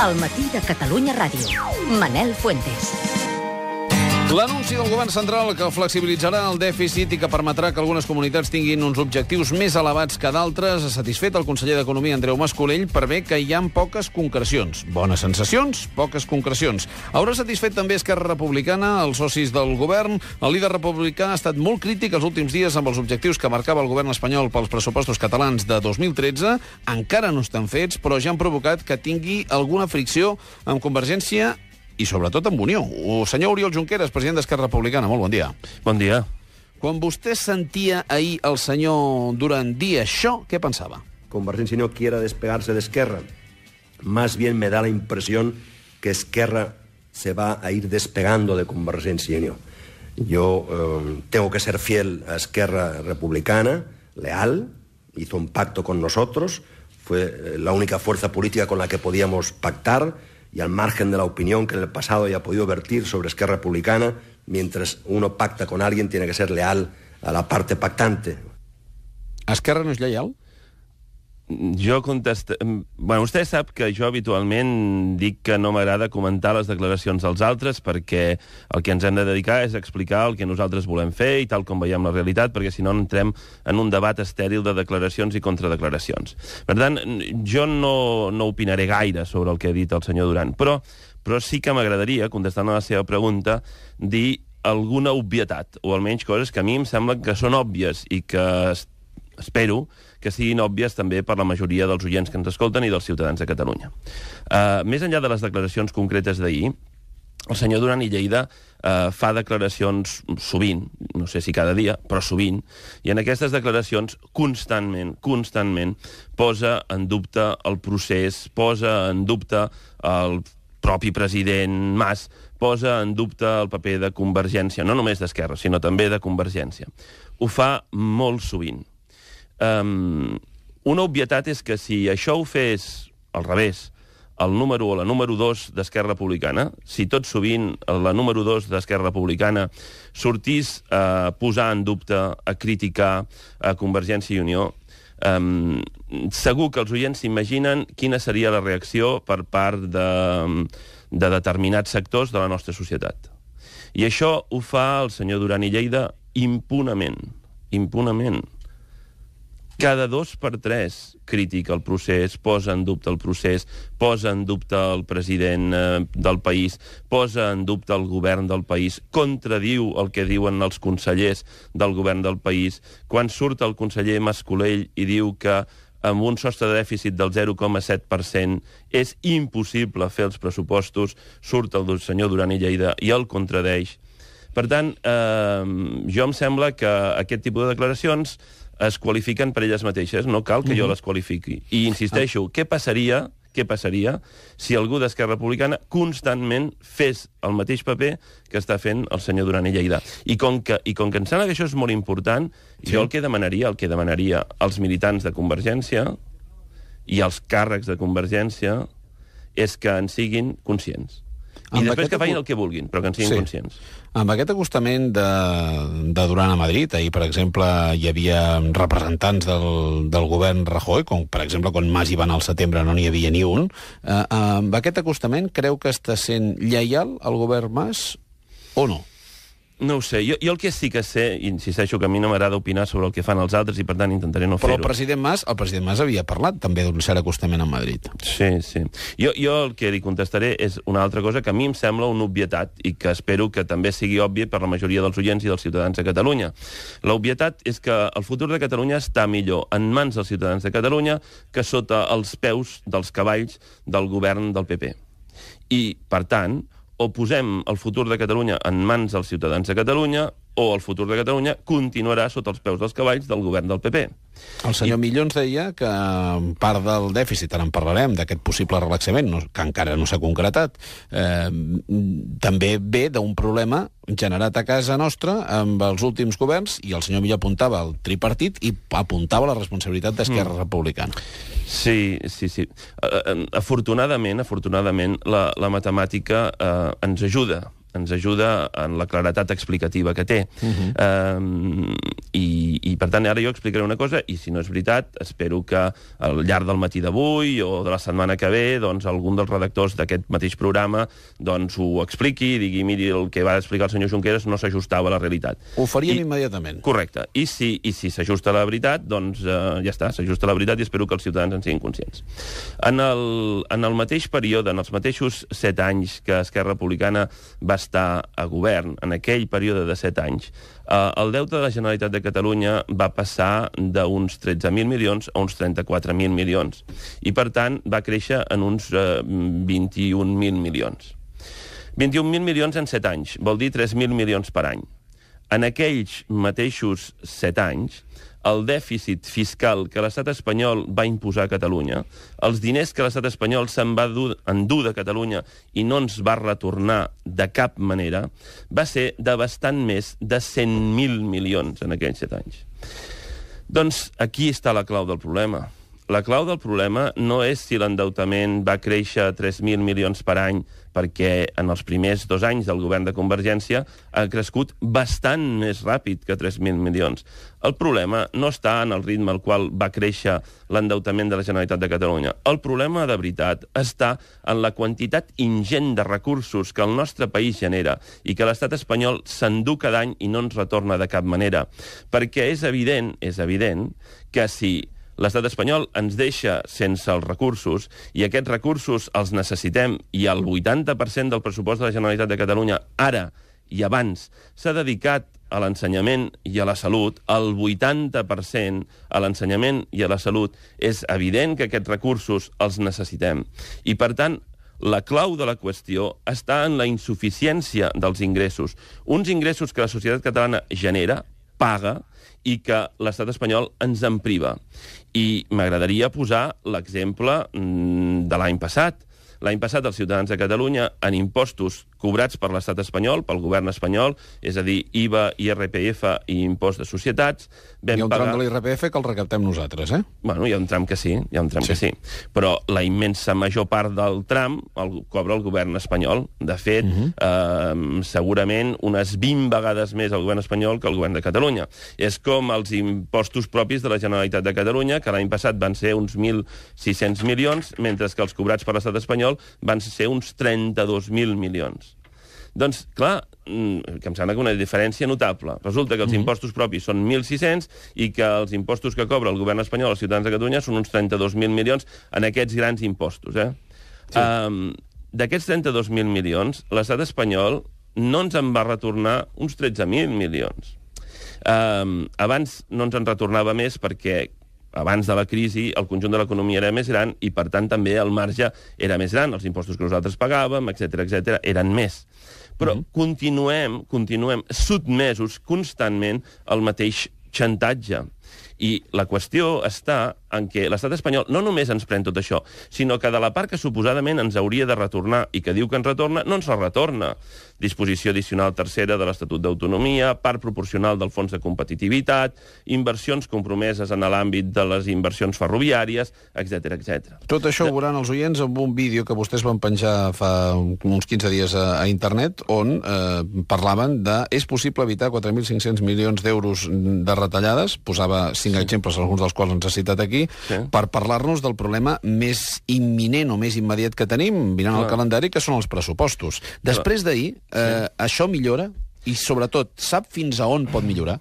Al matí de Catalunya Ràdio. Manel Fuentes. L'anunci del govern central que flexibilitzarà el dèficit i que permetrà que algunes comunitats tinguin uns objectius més elevats que d'altres ha satisfet el conseller d'Economia, Andreu Mas-Colell, per bé que hi ha poques concrecions. Bones sensacions, poques concrecions. Haurà satisfet també Esquerra Republicana, els socis del govern. El líder republicà ha estat molt crític els últims dies amb els objectius que marcava el govern espanyol pels pressupostos catalans de 2013. Encara no estan fets, però ja han provocat que tingui alguna fricció amb Convergència i sobretot amb Unió. Senyor Oriol Junqueras, president d'Esquerra Republicana, molt bon dia. Bon dia. Quan vostè sentia ahir el senyor Duran dir això, què pensava? Convergencia no quiera despegarse de Esquerra. Más bien me da la impresión que Esquerra se va a ir despegando de Convergencia y Unió. Yo tengo que ser fiel a Esquerra Republicana, leal, hizo un pacto con nosotros, fue la única fuerza política con la que podíamos pactar, y al margen de la opinión que en el pasado haya podido vertir sobre Esquerra Republicana, mientras uno pacta con alguien, tiene que ser leal a la parte pactante. Esquerra no és lleial? Jo contesto... Bueno, vostè sap que jo habitualment dic que no m'agrada comentar les declaracions dels altres perquè el que ens hem de dedicar és explicar el que nosaltres volem fer i tal com veiem la realitat, perquè si no entrem en un debat estèril de declaracions i contradeclaracions. Per tant, jo no opinaré gaire sobre el que ha dit el senyor Duran, però sí que m'agradaria, contestant a la seva pregunta, dir alguna obvietat, o almenys coses que a mi em semblen que són òbvies i que espero que siguin òbvies també per la majoria dels oients que ens escolten i dels ciutadans de Catalunya. Més enllà de les declaracions concretes d'ahir, el senyor Duran i Lleida fa declaracions sovint, no sé si cada dia, però sovint, i en aquestes declaracions constantment posa en dubte el procés, posa en dubte el propi president Mas, posa en dubte el paper de Convergència, no només d'Esquerra, sinó també de Convergència. Ho fa molt sovint. Una obvietat és que si això ho fes al revés, el número o la número 2 d'Esquerra Republicana, si tot sovint la número 2 d'Esquerra Republicana sortís a posar en dubte, a criticar a Convergència i Unió, segur que els oients s'imaginen quina seria la reacció per part de determinats sectors de la nostra societat. I això ho fa el senyor Duran i Lleida impunement. Cada 2 per 3 critica el procés, posa en dubte el procés, posa en dubte el president del país, posa en dubte el govern del país, contradiu el que diuen els consellers del govern del país. Quan surt el conseller Mas-Colell i diu que amb un sostre de dèficit del 0,7% és impossible fer els pressupostos, surt el senyor Duran i Lleida i el contradeix. Per tant, jo em sembla que aquest tipus de declaracions es qualifiquen per elles mateixes, no cal que jo les qualifiqui. I insisteixo, què passaria si algú d'Esquerra Republicana constantment fes el mateix paper que està fent el senyor Duran i Lleida? I com que em sembla que això és molt important, jo el que demanaria als militants de Convergència i als càrrecs de Convergència és que en siguin conscients. I després que facin el que vulguin, però que en siguin conscients. Amb aquest acostament de Duran a Madrid, ahir, per exemple, hi havia representants del govern Rajoy, com per exemple quan Mas hi va anar al setembre no n'hi havia ni un. Amb aquest acostament creu que està sent lleial el govern Mas o no? No ho sé. Jo el que sí que sé, i insisteixo que a mi no m'agrada opinar sobre el que fan els altres i per tant intentaré no fer-ho. Però el president Mas havia parlat també d'un cert acostament a Madrid. Sí. Jo el que li contestaré és una altra cosa que a mi em sembla una obvietat i que espero que també sigui òbvia per la majoria dels oients i dels ciutadans de Catalunya. L'obvietat és que el futur de Catalunya està millor en mans dels ciutadans de Catalunya que sota els peus dels cavalls del govern del PP. I, per tant, o posem el futur de Catalunya en mans dels ciutadans de Catalunya o el futur de Catalunya continuarà sota els peus dels cavalls del govern del PP. El senyor Millo ens deia que part del dèficit, ara en parlarem, d'aquest possible relaxament, que encara no s'ha concretat, també ve d'un problema generat a casa nostra amb els últims governs, i el senyor Millo apuntava al tripartit i apuntava la responsabilitat d'Esquerra Republicana. Sí. Afortunadament, la matemàtica ens ajuda ens ajuda en la claretat explicativa que té. I per tant, ara jo explicaré una cosa, i si no és veritat, espero que al llarg del matí d'avui o de la setmana que ve, doncs, algun dels redactors d'aquest mateix programa doncs, ho expliqui i digui, miri, el que va explicar el senyor Junqueras no s'ajustava a la realitat. Ho farien immediatament. Correcte. I si s'ajusta a la veritat, doncs ja està, s'ajusta a la veritat i espero que els ciutadans en siguin conscients. En el mateix període, en els mateixos 7 anys que Esquerra Republicana va estar a govern, en aquell període de 7 anys, el deute de la Generalitat de Catalunya va passar d'uns 13.000 milions a uns 34.000 milions. I, per tant, va créixer en uns 21.000 milions. 21.000 milions en 7 anys, vol dir 3.000 milions per any. En aquells mateixos 7 anys, el dèficit fiscal que l'estat espanyol va imposar a Catalunya, els diners que l'estat espanyol se'n va endur de Catalunya i no ens va retornar de cap manera, va ser de bastant més de 100.000 milions en aquells 7 anys. Doncs aquí està la clau del problema. La clau del problema no és si l'endeutament va créixer a 3.000 milions per any, perquè en els primers 2 anys del govern de Convergència ha crescut bastant més ràpid que 3.000 milions. El problema no està en el ritme al qual va créixer l'endeutament de la Generalitat de Catalunya. El problema de veritat està en la quantitat ingent de recursos que el nostre país genera i que l'estat espanyol s'endú cada any i no ens retorna de cap manera. Perquè és evident que si l'estat espanyol ens deixa sense els recursos i aquests recursos els necessitem i el 80% del pressupost de la Generalitat de Catalunya ara i abans s'ha dedicat a l'ensenyament i a la salut, el 80% a l'ensenyament i a la salut, és evident que aquests recursos els necessitem. I, per tant, la clau de la qüestió està en la insuficiència dels ingressos. Uns ingressos que la societat catalana genera, paga, i que l'estat espanyol ens en priva. I m'agradaria posar l'exemple de l'any passat. L'any passat els ciutadans de Catalunya en impostos cobrats per l'estat espanyol, pel govern espanyol, és a dir, IVA, IRPF i impost de societats, hi ha un tram de l'IRPF que el recaptem nosaltres, eh? Bueno, hi ha un tram que sí, que sí. Però la immensa major part del tram el cobra el govern espanyol. De fet, segurament unes 20 vegades més el govern espanyol que el govern de Catalunya. És com els impostos propis de la Generalitat de Catalunya, que l'any passat van ser uns 1.600 milions, mentre que els cobrats per l'estat espanyol van ser uns 32.000 milions. Doncs, clar, que em sembla que una diferència notable. Resulta que els impostos propis són 1.600 i que els impostos que cobra el govern espanyol als ciutadans de Catalunya són uns 32.000 milions en aquests grans impostos. Sí. D'aquests 32.000 milions, l'estat espanyol no ens en va retornar uns 13.000 milions. Abans no ens en retornava més perquè abans de la crisi el conjunt de l'economia era més gran i, per tant, també el marge era més gran. Els impostos que nosaltres pagàvem, etc eren més. Però continuem sotmesos constantment al mateix xantatge. I la qüestió està en què l'estat espanyol no només ens pren tot això, sinó que de la part que suposadament ens hauria de retornar i que diu que ens retorna, no ens la retorna. Disposició addicional tercera de l'Estatut d'Autonomia, part proporcional del Fons de Competitivitat, inversions compromeses en l'àmbit de les inversions ferroviàries, etc. Tot això ho veuran els oients amb un vídeo que vostès van penjar fa uns 15 dies a internet, on parlaven de és possible evitar 4.500 milions d'euros de retallades, posava 5 exemples, alguns dels quals ens ha citat aquí, per parlar-nos del problema més imminent o més immediat que tenim, mirant el calendari, que són els pressupostos. Després d'ahir, això millora? I, sobretot, sap fins a on pot millorar?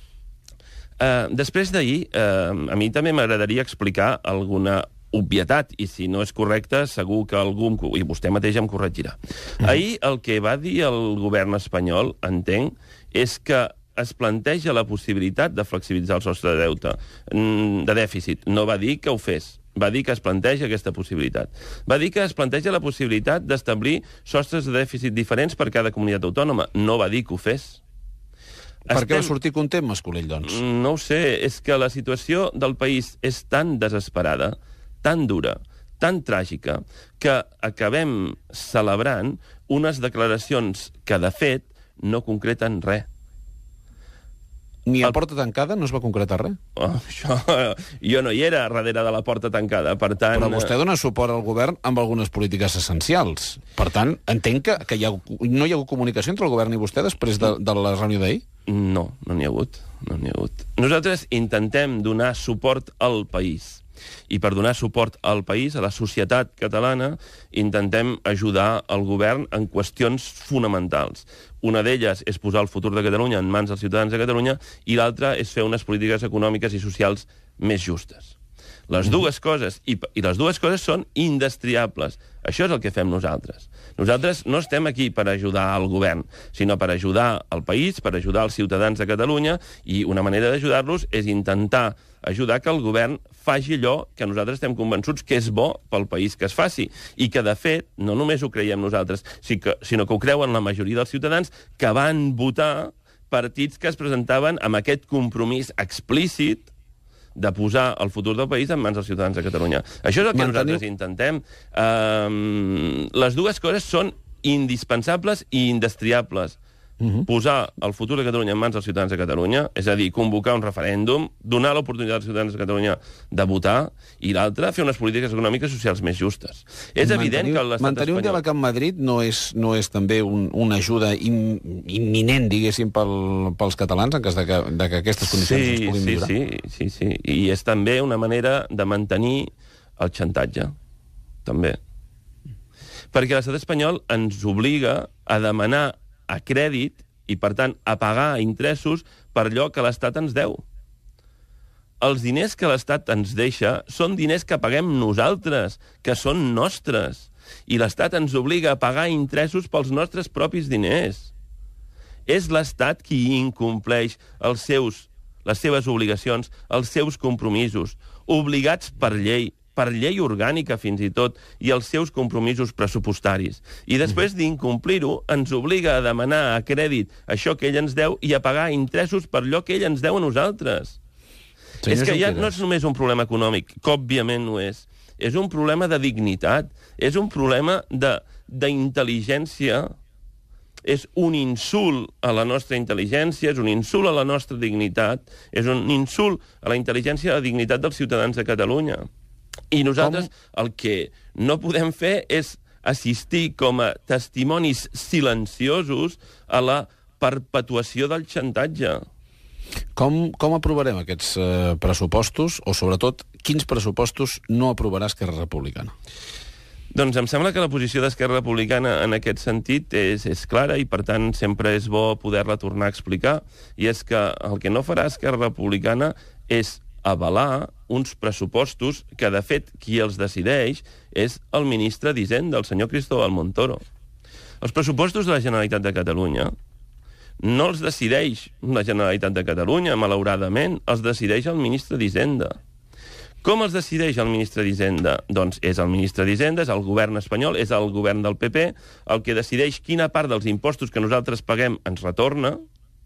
Després d'ahir, a mi també m'agradaria explicar alguna obvietat, i si no és correcte, segur que algú, i vostè mateix em corregirà. Ahir el que va dir el govern espanyol, entenc, és que es planteja la possibilitat de flexibilitzar el sostre de deute, de dèficit. No va dir que ho fes, va dir que es planteja aquesta possibilitat. Va dir que es planteja la possibilitat d'establir sostres de dèficit diferents per cada comunitat autònoma. No va dir que ho fes. Per què va sortir content, Mascolell, doncs? No ho sé, és que la situació del país és tan desesperada, tan dura, tan tràgica, que acabem celebrant unes declaracions que, de fet, no concreten res. Ni a porta tancada no es va concretar res? Jo no hi era darrere de la porta tancada, per tant... Però vostè dona suport al govern amb algunes polítiques essencials. Per tant, entenc que no hi ha hagut comunicació entre el govern i vostè després de la reunió d'ahir? No n'hi ha hagut. Nosaltres intentem donar suport al país. I per donar suport al país, a la societat catalana, intentem ajudar el govern en qüestions fonamentals. Una d'elles és posar el futur de Catalunya en mans dels ciutadans de Catalunya i l'altra és fer unes polítiques econòmiques i socials més justes. Les dues coses, i les dues coses són indestriables. Això és el que fem nosaltres. Nosaltres no estem aquí per ajudar al govern, sinó per ajudar al país, per ajudar els ciutadans de Catalunya, i una manera d'ajudar-los és intentar ajudar que el govern faci allò que nosaltres estem convençuts que és bo pel país que es faci, i que, de fet, no només ho creiem nosaltres, sinó que ho creuen la majoria dels ciutadans que van votar partits que es presentaven amb aquest compromís explícit de posar el futur del país en mans dels ciutadans de Catalunya. Això és el que nosaltres intentem. Les dues coses són indispensables i indestriables. Posar el futur de Catalunya en mans dels ciutadans de Catalunya, és a dir, convocar un referèndum, donar l'oportunitat als ciutadans de Catalunya de votar, i l'altre, fer unes polítiques econòmiques i socials més justes. És evident que l'estat espanyol... Mantenir un diàleg amb Madrid no és també una ajuda imminent, diguéssim, pels catalans en cas de que aquestes condicions es puguin millorar? Sí. I és també una manera de mantenir el xantatge, també. Perquè l'estat espanyol ens obliga a demanar a crèdit i, per tant, a pagar interessos per allò que l'Estat ens deu. Els diners que l'Estat ens deixa són diners que paguem nosaltres, que són nostres, i l'Estat ens obliga a pagar interessos pels nostres propis diners. És l'Estat qui incompleix les seves obligacions, els seus compromisos, obligats per llei orgànica fins i tot, i els seus compromisos pressupostaris. I després d'incomplir-ho, ens obliga a demanar a crèdit això que ell ens deu i a pagar interessos per allò que ell ens deu a nosaltres. És que ja no és només un problema econòmic, que òbviament no és. És un problema de dignitat, és un problema d'intel·ligència, és un insult a la nostra intel·ligència, és un insult a la nostra dignitat, és un insult a la intel·ligència i a la dignitat dels ciutadans de Catalunya. I nosaltres el que no podem fer és assistir com a testimonis silenciosos a la perpetuació del xantatge. Com aprovarem aquests pressupostos, o sobretot, quins pressupostos no aprovarà Esquerra Republicana? Doncs em sembla que la posició d'Esquerra Republicana en aquest sentit és clara i, per tant, sempre és bo poder-la tornar a explicar. I és que el que no farà Esquerra Republicana és avalar uns pressupostos que, de fet, qui els decideix és el ministre d'Hisenda, el senyor Cristóbal Montoro. Els pressupostos de la Generalitat de Catalunya no els decideix la Generalitat de Catalunya, malauradament, els decideix el ministre d'Hisenda. Com els decideix el ministre d'Hisenda? Doncs és el ministre d'Hisenda, és el govern espanyol, és el govern del PP, el que decideix quina part dels impostos que nosaltres paguem ens retorna.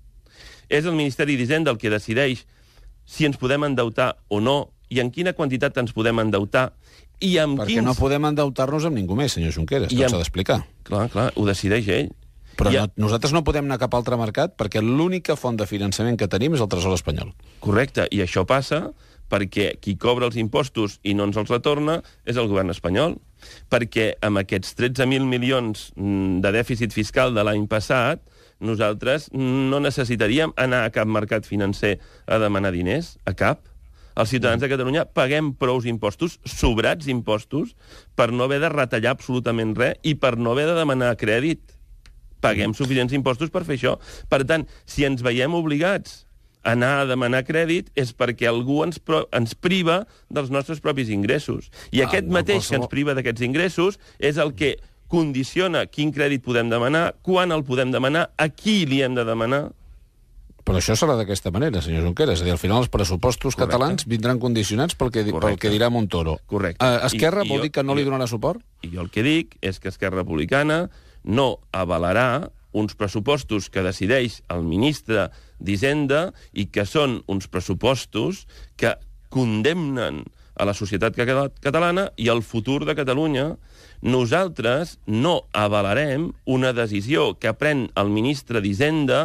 És el Ministeri d'Hisenda el que decideix si ens podem endeutar o no, i en quina quantitat ens podem endeutar, i amb Perquè no podem endeutar-nos amb ningú més, senyor Junqueras, tot s'ha d'explicar. Clar, ho decideix ell. Però nosaltres no podem anar cap a altre mercat perquè l'única font de finançament que tenim és el Tresor espanyol. Correcte, i això passa perquè qui cobra els impostos i no ens els retorna és el govern espanyol. Perquè amb aquests 13.000 milions de dèficit fiscal de l'any passat, nosaltres no necessitaríem anar a cap mercat financer a demanar diners, a cap. Els ciutadans de Catalunya paguem prous impostos, sobrats impostos, per no haver de retallar absolutament res i per no haver de demanar crèdit. Paguem suficients impostos per fer això. Per tant, si ens veiem obligats a anar a demanar crèdit és perquè algú ens priva dels nostres propis ingressos. I aquest mateix que ens priva d'aquests ingressos és el que condiciona quin crèdit podem demanar, quan el podem demanar, a qui li hem de demanar. Però això serà d'aquesta manera, senyor Junqueras. És a dir, al final els pressupostos catalans vindran condicionats pel que dirà Montoro. Correcte. Esquerra vol dir que no li donarà suport? I jo el que dic és que Esquerra Republicana no avalarà uns pressupostos que decideix el ministre d'Hisenda i que són uns pressupostos que condemnen a la societat catalana i al futur de Catalunya. Nosaltres no avalarem una decisió que pren el ministre d'Hisenda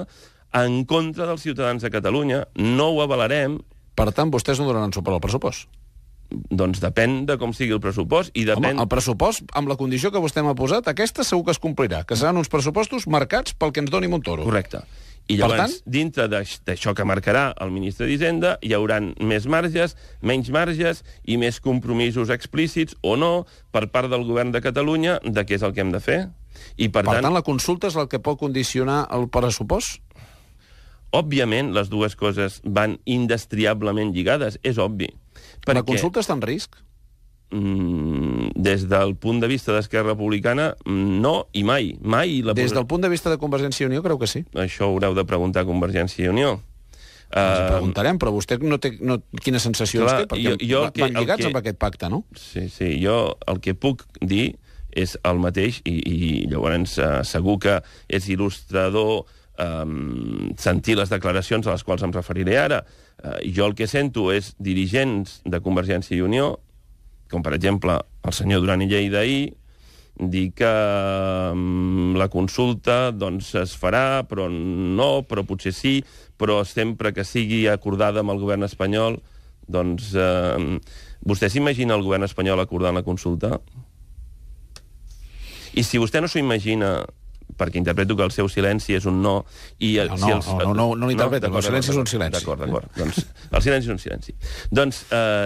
en contra dels ciutadans de Catalunya. No ho avalarem. Per tant, vostès no donaran suport al pressupost? Doncs depèn de com sigui el pressupost i depèn... Home, el pressupost, amb la condició que vostè m'ha posat, aquesta segur que es complirà, que seran uns pressupostos marcats pel que ens doni Montoro. Correcte. I llavors, dintre d'això que marcarà el ministre d'Hisenda, hi haurà més marges, menys marges i més compromisos explícits o no per part del govern de Catalunya de què és el que hem de fer. I per tant, la consulta és el que pot condicionar el pressupost? Òbviament, les dues coses van indestriablement lligades, és obvi. La consulta està en risc? Des del punt de vista d'Esquerra Republicana, no i mai. Des del punt de vista de Convergència i Unió, creu que sí? Això ho haureu de preguntar a Convergència i Unió. Ens ho preguntarem, però vostè no té quines sensacions té, perquè van lligats amb aquest pacte, no? Sí, jo el que puc dir és el mateix, i llavors segur que és il·lustrador sentir les declaracions a les quals em referiré ara. Jo el que sento és dirigents de Convergència i Unió, com per exemple el senyor Duran i Lleida ahir, dir que la consulta doncs, es farà, però no, però potser sí, però sempre que sigui acordada amb el govern espanyol, doncs vostè s'imagina el govern espanyol acordant la consulta? I si vostè no s'ho imagina, perquè interpreto que el seu silenci és un no... No l'interpreta, el silenci és un silenci. D'acord. Doncs el silenci és un silenci. Doncs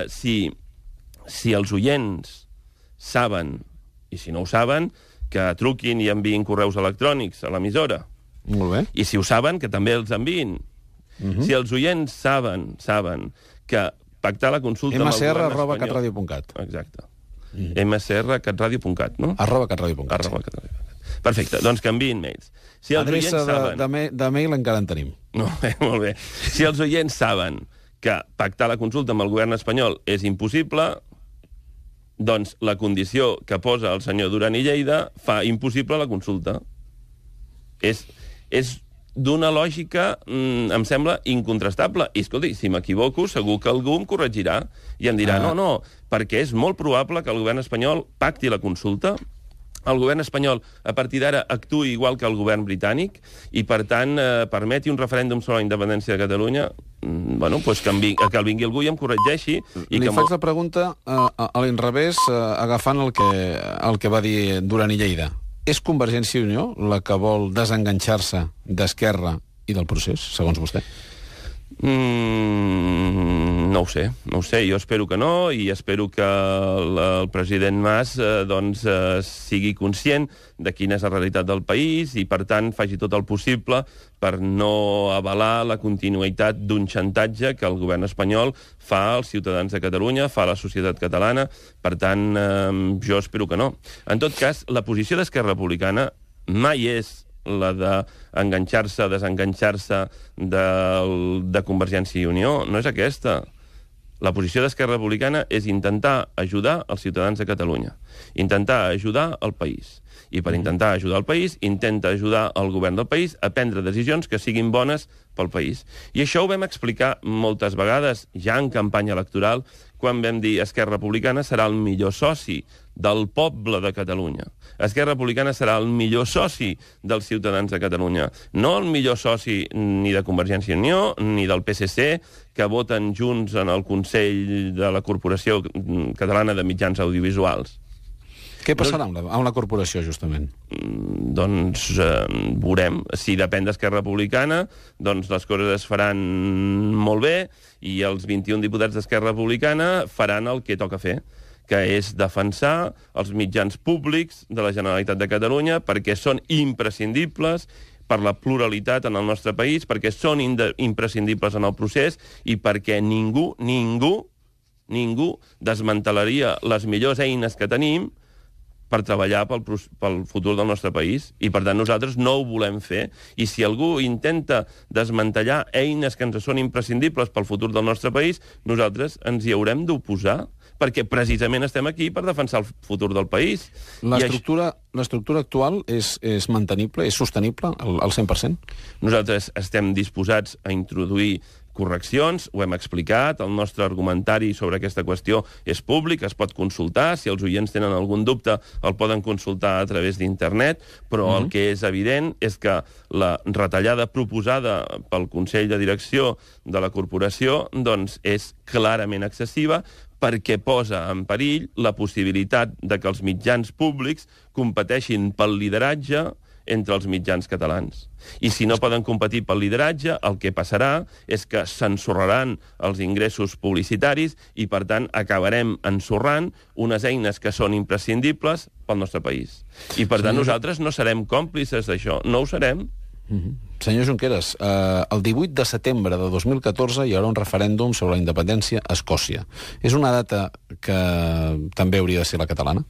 si els oients saben, i si no ho saben, que truquin i enviïn correus electrònics a l'emissora. Molt bé. I si ho saben, que també els enviïn. Si els oients saben que pactar la consulta... mcr@catradio.cat. Exacte. mcr@catradio.cat, no? @catradio.cat. Perfecte, doncs que enviïn mails. Si els adreça de mail encara en tenim. Molt bé. Si els oients saben que pactar la consulta amb el govern espanyol és impossible, doncs la condició que posa el senyor Duran i Lleida fa impossible la consulta. És d'una lògica, em sembla, incontrastable. I, escolti, si m'equivoco, segur que algú em corregirà i em dirà no, perquè és molt probable que el govern espanyol pacti la consulta, el govern espanyol, a partir d'ara, actuï igual que el govern britànic i, per tant, permeti un referèndum sobre la independència de Catalunya, doncs que el vingui algú i em corregeixi. Li faig la pregunta a l'inrevés, agafant el que va dir Duran i Lleida. És Convergència i Unió la que vol desenganxar-se d'Esquerra i del procés, segons vostè? No ho sé. Jo espero que no i espero que el president Mas sigui conscient de quina és la realitat del país i, per tant, faci tot el possible per no avalar la continuïtat d'un xantatge que el govern espanyol fa als ciutadans de Catalunya, fa a la societat catalana. Per tant, jo espero que no. En tot cas, la posició d'Esquerra Republicana mai és la d'enganxar-se, desenganxar-se de Convergència i Unió. No és aquesta. La posició d'Esquerra Republicana és intentar ajudar els ciutadans de Catalunya, intentar ajudar el país. I per intentar ajudar el país, intenta ajudar el govern del país a prendre decisions que siguin bones pel país. I això ho vam explicar moltes vegades, ja en campanya electoral, quan vam dir Esquerra Republicana serà el millor soci del poble de Catalunya. Esquerra Republicana serà el millor soci dels ciutadans de Catalunya. No el millor soci ni de Convergència i Unió, ni del PSC, que voten junts en el Consell de la Corporació Catalana de Mitjans Audiovisuals. Què passarà amb la corporació, justament? Doncs veurem. Si depèn d'Esquerra Republicana, doncs les coses es faran molt bé i els 21 diputats d'Esquerra Republicana faran el que toca fer, que és defensar els mitjans públics de la Generalitat de Catalunya perquè són imprescindibles per la pluralitat en el nostre país, perquè són imprescindibles en el procés i perquè ningú desmantelaria les millors eines que tenim per treballar pel futur del nostre país. I, per tant, nosaltres no ho volem fer. I si algú intenta desmantellar eines que ens són imprescindibles pel futur del nostre país, nosaltres ens hi haurem d'oposar, perquè precisament estem aquí per defensar el futur del país. L'estructura actual és mantenible, és sostenible al 100%? Nosaltres estem disposats a introduir correccions, ho hem explicat, el nostre argumentari sobre aquesta qüestió és públic, es pot consultar, si els oients tenen algun dubte el poden consultar a través d'internet, però el que és evident és que la retallada proposada pel Consell de Direcció de la corporació doncs, és clarament excessiva, perquè posa en perill la possibilitat de que els mitjans públics competeixin pel lideratge entre els mitjans catalans. I si no poden competir pel lideratge, el que passarà és que s'ensorraran els ingressos publicitaris i, per tant, acabarem ensorrant unes eines que són imprescindibles pel nostre país. I, per tant, nosaltres no serem còmplices d'això. No ho serem. Senyor Junqueras, el 18 de setembre de 2014 hi haurà un referèndum sobre la independència a Escòcia. És una data que també hauria de ser la catalana?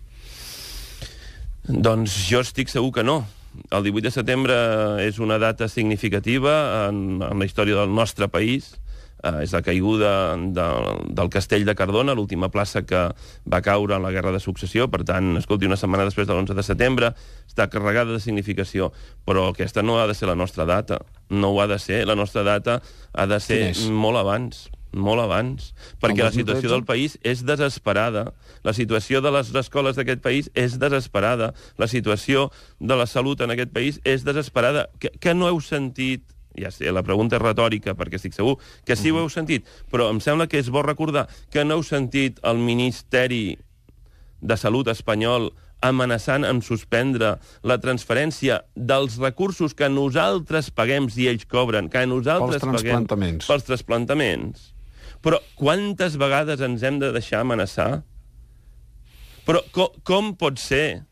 Doncs jo estic segur que no. El 18 de setembre és una data significativa en la història del nostre país. És la caiguda del castell de Cardona, l'última plaça que va caure en la Guerra de Successió. Per tant, escolti, una setmana després de l'11 de setembre està carregada de significació. Però aquesta no ha de ser la nostra data. No ho ha de ser. La nostra data ha de ser molt abans. Molt abans. Perquè la situació del país és desesperada. La situació de les escoles d'aquest país és desesperada. La situació de la salut en aquest país és desesperada. Que no heu sentit... Ja sé, la pregunta és retòrica, perquè estic segur que sí ho heu sentit, però em sembla que és bo recordar que no heu sentit el Ministeri de Salut espanyol amenaçant en suspendre la transferència dels recursos que nosaltres paguem si ells cobren, que nosaltres paguem pels trasplantaments. Però quantes vegades ens hem de deixar amenaçar? Però com pot ser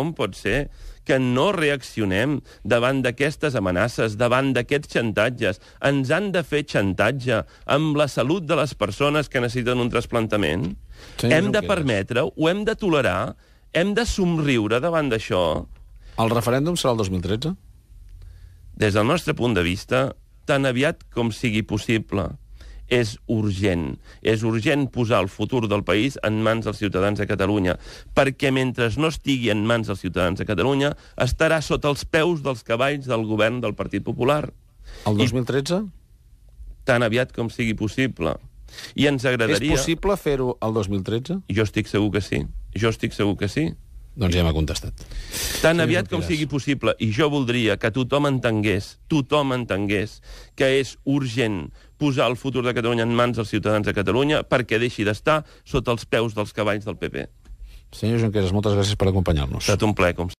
que no reaccionem davant d'aquestes amenaces, davant d'aquests xantatges? Ens han de fer xantatge amb la salut de les persones que necessiten un trasplantament? Hem de permetre-ho? Ho hem de tolerar? Hem de somriure davant d'això? El referèndum serà el 2013? Des del nostre punt de vista, tan aviat com sigui possible. És urgent. És urgent posar el futur del país en mans dels ciutadans de Catalunya, perquè mentre no estigui en mans dels ciutadans de Catalunya, estarà sota els peus dels cavalls del govern del Partit Popular. El 2013? Tan aviat com sigui possible. I ens agradaria... És possible fer-ho el 2013? Jo estic segur que sí. Jo estic segur que sí. Doncs ja m'ha contestat. Tan aviat com sigui possible. I jo voldria que tothom entengués que és urgent posar el futur de Catalunya en mans dels ciutadans de Catalunya perquè deixi d'estar sota els peus dels cavalls del PP. Senyor Junqueras, moltes gràcies per acompanyar-nos. Ha estat un plaer, com